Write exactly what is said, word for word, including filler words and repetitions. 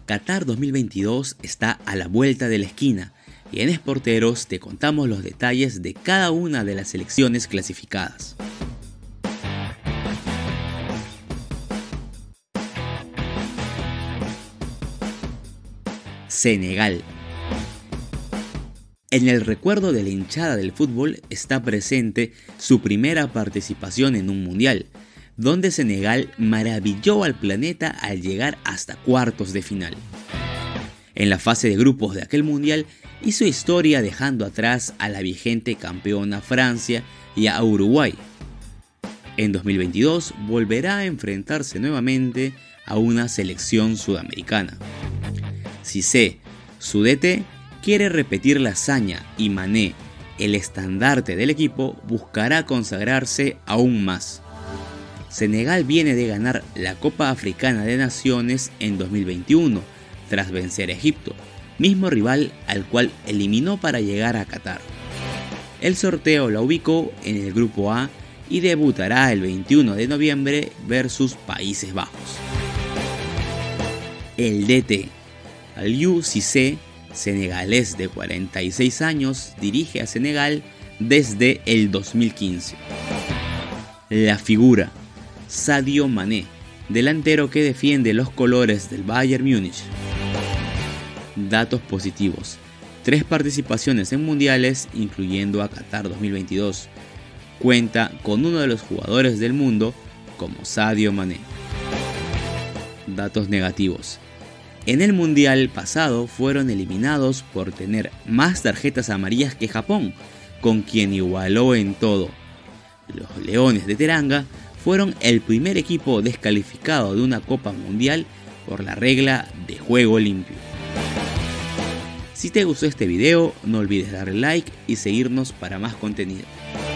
Qatar dos mil veintidós está a la vuelta de la esquina y en Sporteros te contamos los detalles de cada una de las selecciones clasificadas. Senegal. En el recuerdo de la hinchada del fútbol está presente su primera participación en un mundial, donde Senegal maravilló al planeta al llegar hasta cuartos de final. En la fase de grupos de aquel mundial hizo historia dejando atrás a la vigente campeona Francia y a Uruguay. En dos mil veintidós volverá a enfrentarse nuevamente a una selección sudamericana. Cissé, su D T, quiere repetir la hazaña y Mané, el estandarte del equipo, buscará consagrarse aún más. Senegal viene de ganar la Copa Africana de Naciones en dos mil veintiuno, tras vencer a Egipto, mismo rival al cual eliminó para llegar a Qatar. El sorteo la ubicó en el Grupo A y debutará el veintiuno de noviembre versus Países Bajos. El D T, Aliou Cissé, senegalés de cuarenta y seis años, dirige a Senegal desde el dos mil quince. La figura, Sadio Mané, delantero que defiende los colores del Bayern Múnich. Datos positivos: tres participaciones en mundiales, incluyendo a Qatar dos mil veintidós. Cuenta con uno de los jugadores del mundo como Sadio Mané. Datos negativos: en el mundial pasado fueron eliminados por tener más tarjetas amarillas que Japón, con quien igualó en todo. Los Leones de Teranga fueron el primer equipo descalificado de una Copa Mundial por la regla de juego limpio. Si te gustó este video, no olvides darle like y seguirnos para más contenido.